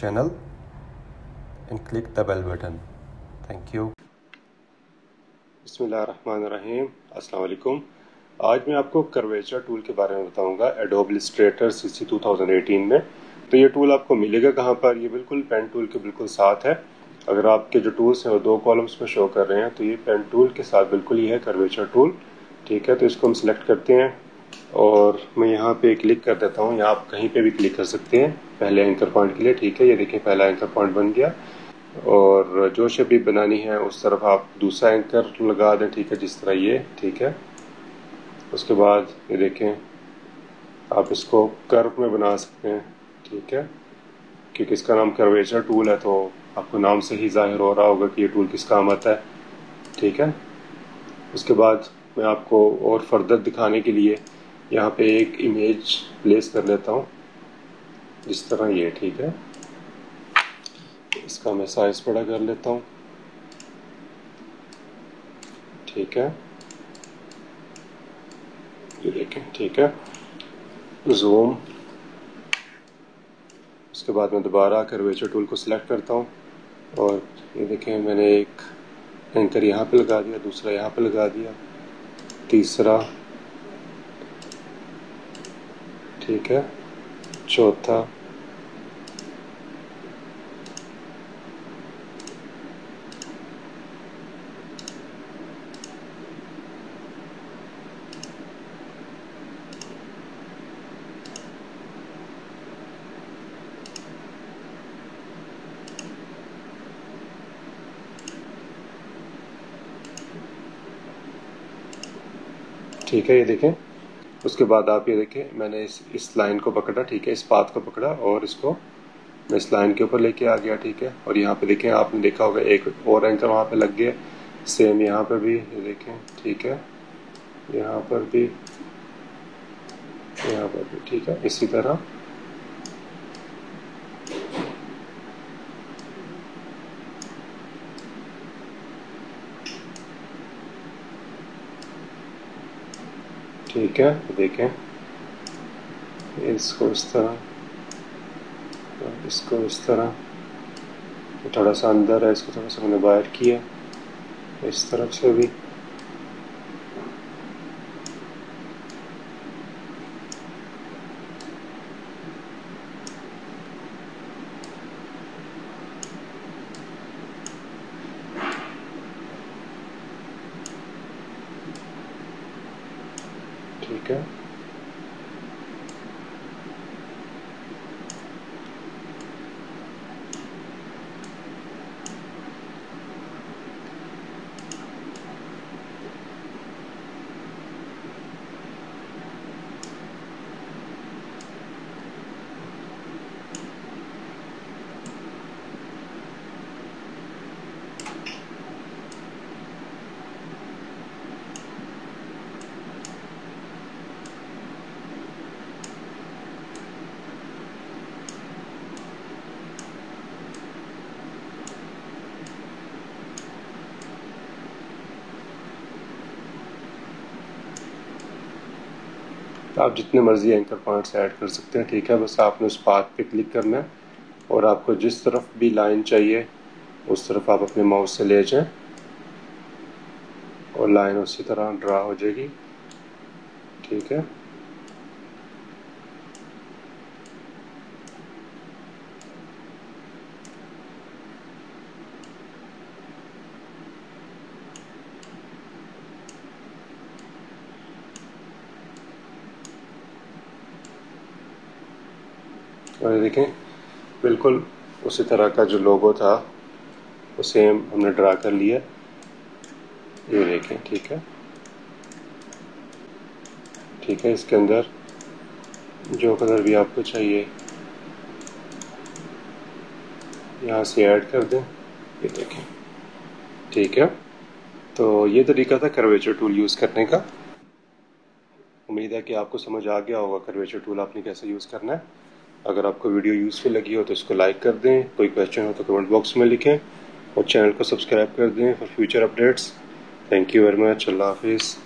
channel and click the bell button. Thank you. बिस्मिल्लाहिर्रहमानिर्रहीम, अस्सलाम वालेकुम। आज मैं आपको कर्वेचर टूल के बारे में बताऊंगा एडोब इलस्ट्रेटर CC 2018 में। तो ये टूल आपको मिलेगा कहाँ पर? ये बिल्कुल पेन टूल के बिल्कुल साथ है। अगर आपके जो टूल्स हैं वो दो कॉलम्स में शो कर रहे हैं तो ये पेन टूल के साथ बिल्कुल ही है कर्वेचर टूल। ठीक है, तो इसको हम सिलेक्ट करते हैं और मैं यहाँ पे क्लिक कर देता हूँ। यहाँ आप कहीं पे भी क्लिक कर सकते हैं पहले एंकर पॉइंट के लिए। ठीक है, ये देखिए पहला एंकर पॉइंट बन गया और जो शेप भी बनानी है उस तरफ आप दूसरा एंकर लगा दें। ठीक है, जिस तरह ये। ठीक है, उसके बाद ये देखें आप इसको कर्व में बना सकते हैं। ठीक है, क्योंकि इसका नाम कर्वेचर टूल है तो आपको नाम से ही जाहिर हो रहा होगा कि ये टूल किस काम आता है। ठीक है, उसके बाद मैं आपको और फर्दर दिखाने के लिए यहाँ पे एक इमेज प्लेस कर लेता हूँ जिस तरह ये। ठीक है, इसका मैं साइज बड़ा कर लेता हूँ। ठीक है, ये देखें। ठीक है, जूम। उसके बाद मैं दोबारा कर्वेचर टूल को सिलेक्ट करता हूँ और ये देखें मैंने एक एंकर यहाँ पे लगा दिया, दूसरा यहाँ पे लगा दिया, तीसरा। ठीक है, चौथा, ठीक है, ये देखें। उसके बाद आप ये देखें मैंने इस लाइन को पकड़ा। ठीक है, इस पाथ को पकड़ा और इसको मैं इस लाइन के ऊपर लेके आ गया। ठीक है, और यहाँ पे देखें आपने देखा होगा एक और एंकर वहाँ पे लग गया। सेम यहाँ पर भी ये देखें। ठीक है, यहाँ पर भी, यहाँ पर भी। ठीक है, इसी तरह ठीक है, देखें इसको इस तरह, इसको इस तरह, थोड़ा सा अंदर है, इसको थोड़ा सा मैंने बाहर किया इस तरफ से भी। ठीक है, आप जितने मर्जी एंकर पॉइंट्स ऐड कर सकते हैं। ठीक है, बस आपने उस पाथ पे क्लिक करना है और आपको जिस तरफ भी लाइन चाहिए उस तरफ आप अपने माउस से ले जाएं और लाइन उसी तरह ड्रा हो जाएगी। ठीक है, और ये देखें बिल्कुल उसी तरह का जो लोगो था वो सेम हमने ड्रा कर लिया। ये देखें। ठीक है, ठीक है, इसके अंदर जो कलर भी आपको चाहिए यहाँ से ऐड कर दें। ये देखें। ठीक है, तो ये तरीका था कर्वेचर टूल यूज़ करने का। उम्मीद है कि आपको समझ आ गया होगा कर्वेचर टूल आपने कैसे यूज़ करना है। अगर आपको वीडियो यूज़फुल लगी हो तो इसको लाइक कर दें, कोई क्वेश्चन हो तो कमेंट बॉक्स में लिखें और चैनल को सब्सक्राइब कर दें for future updates. Thank you very much. अल्लाह हाफिज़।